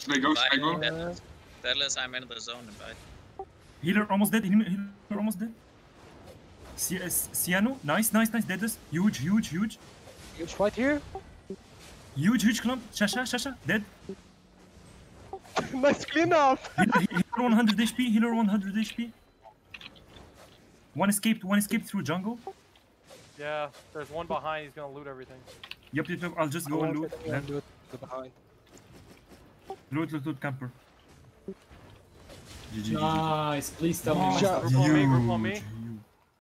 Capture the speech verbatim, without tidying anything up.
Should I go? Should I go? Deadless, Deadless, I'm in the zone, invite. Healer almost dead. Healer almost dead. Ciano, nice, nice, nice. Deadless, huge, huge, huge. Huge fight here. Huge, huge clump. Shasha, Shasha, dead. Nice clean up. Healer, healer one hundred H P. Healer one hundred H P. One escaped. One escaped through jungle. Yeah, there's one behind. He's gonna loot everything. Yep, yep, yep. I'll just go and loot. Yeah, loot the behind. Loot, loot, loot, camper. G G, G G. Nice. Please tell me. Group on me, group on me. Huge.